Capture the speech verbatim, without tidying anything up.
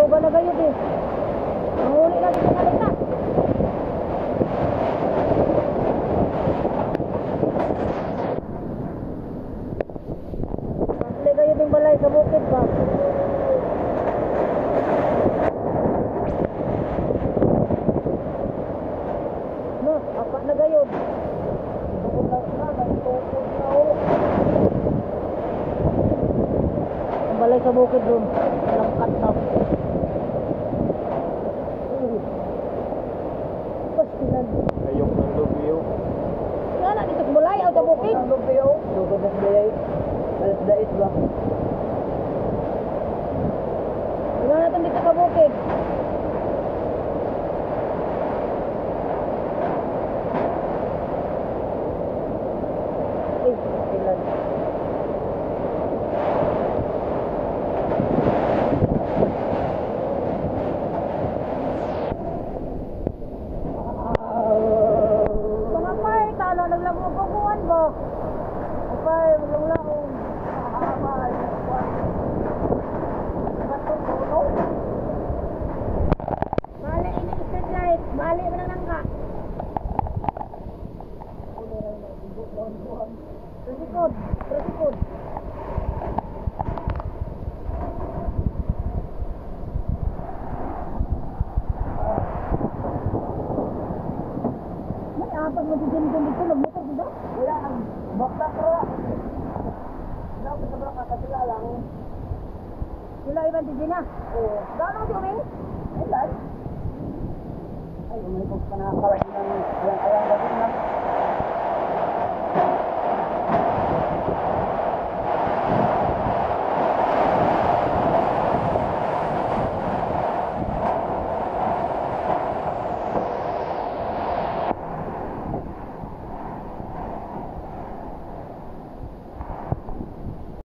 ba na kayo din? Mahuli natin sa kalita. Mahuli kayo din balay sa bukid ba? No, apat na gayon. Tukod na na, tukod na o. Ang balay sa bukid doon. Walang katap. Pastilan. Ayok ng lubyo. Nga na, dito sa balay, o sa bukid. Ang lubyo. Tukod na balay. Alas dait ba? Nga natin dito sa bukid. Ay, pastilan. Mga pay, talo, naglagong kukuhan ba? Mga pay, maglang-lang. Mahamay. Batong puno. Bali, ini street light. Bali, manang ka. Resikod, resikod. May apat mo dyan-dyan dito, nagmotor dito? Wala ang bakta kara. Dapat sa mga kakasila lang. Sila iban di na. Oo. Gano'n si Uming? Ay, ay. Ay, umay ko pa nakakalas ng alang-alang gabi na.